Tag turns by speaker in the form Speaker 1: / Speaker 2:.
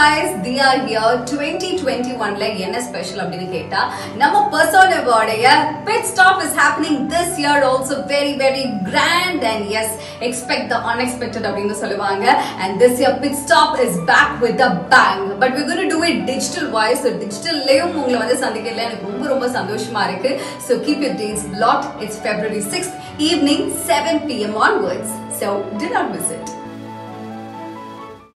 Speaker 1: guys, Diya here. 2021 la enna special appdinu ketta nama persona voடைய pit stop is happening this year also very grand, and yes, expect the unexpected appdinu solluvaanga. And this year pit stop is back with a bang, but we're going to do it digital wise. So digital layum ungala vandu sandikilla enakku romba sandoshama irukku. So keep your dates blocked. It's February 6th evening 7 p.m. onwards, so do not miss it.